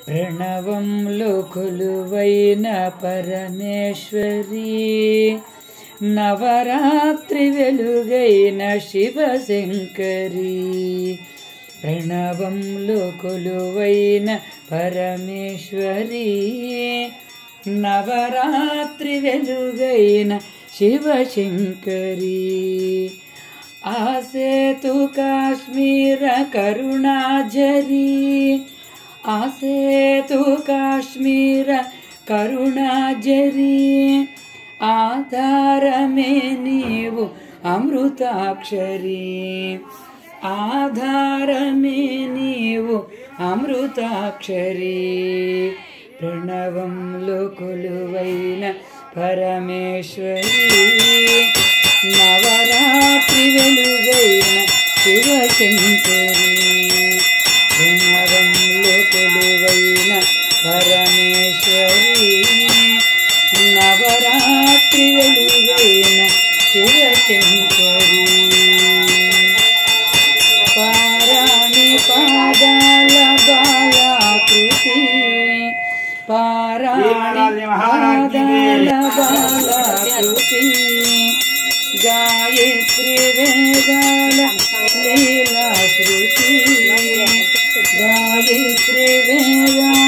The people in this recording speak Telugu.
ప్రణవంలో కొలువైన పరమేశ్వరి నవరాత్రి వెలుగైన శివశంకరి ప్రణవంలో కొలువైన పరమేశ్వరి నవరాత్రి వెలుగైన శివశంకరి ఆసేతు కాశ్మీర కరుణాజరి ఆసేతు కాశ్మీర కరుణాజరి ఆధారమే నీవు అమృతాక్షరి ఆధారమే నీవు అమృతాక్షరి ప్రణవంలో కొలువైన పరమేశ్వరి నవరాత్రి వెలుగైన శివశంకరి ప్రణవంలో కొలువైన పరమేశ్వరి నవరాత్రి వెలుగైన శివశంకరి పారాణి పాదాల బాలాకృతి పారాణి పాదాల బాలాకృతి గాయత్రి వేదాల లీలా శృతి గాయత్రి వేదాల